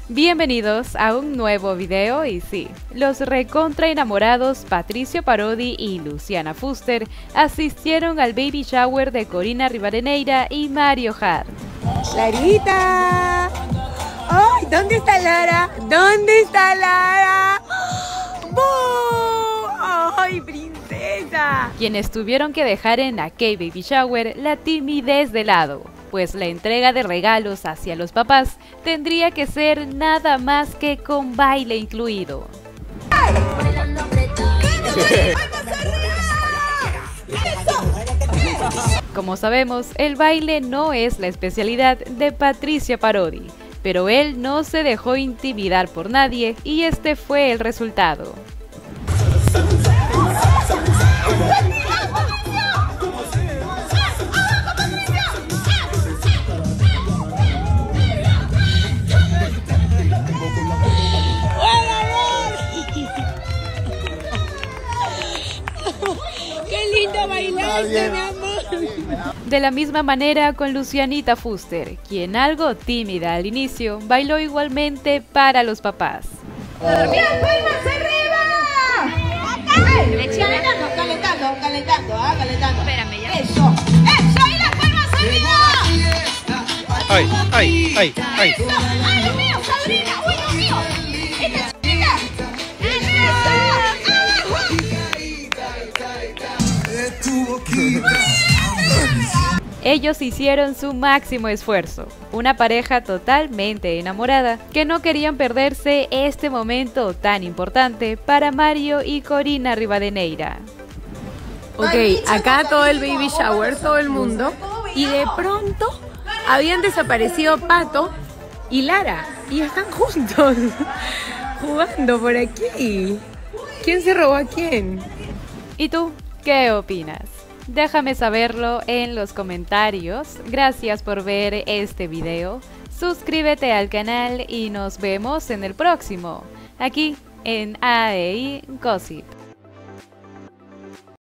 Bienvenidos a un nuevo video y sí, los recontra enamorados Patricio Parodi y Luciana Fuster asistieron al baby shower de Corina Rivadeneira y Mario Hart. ¡Larita! ¡Ay! ¿Dónde está Lara? ¿Dónde está Lara? ¡Boo! ¡Ay, princesa! Quienes tuvieron que dejar en aquel baby shower la timidez de lado, pues la entrega de regalos hacia los papás tendría que ser nada más que con baile incluido. Como sabemos, el baile no es la especialidad de Patricio Parodi, pero él no se dejó intimidar por nadie y este fue el resultado. ¡Qué lindo bailaste, mi amor! De la misma manera con Lucianita Fuster, quien algo tímida al inicio, bailó igualmente para los papás. ¡Las palmas arriba! Calentando. Espérame ya. ¡Eso! ¡Y las palmas arriba! ¡Ay! ¡Ay, Dios mío, Sabrina! ¡Uy, Dios mío! ¡Esta chiquita! Ellos hicieron su máximo esfuerzo, una pareja totalmente enamorada, que no querían perderse este momento tan importante para Mario y Corina Rivadeneira. Ok, acá todo el baby shower, todo el mundo, y de pronto habían desaparecido Pato y Lara, y están juntos, jugando por aquí. ¿Quién se robó a quién? ¿Y tú qué opinas? Déjame saberlo en los comentarios. Gracias por ver este video. Suscríbete al canal y nos vemos en el próximo, aquí en AEI Gossip.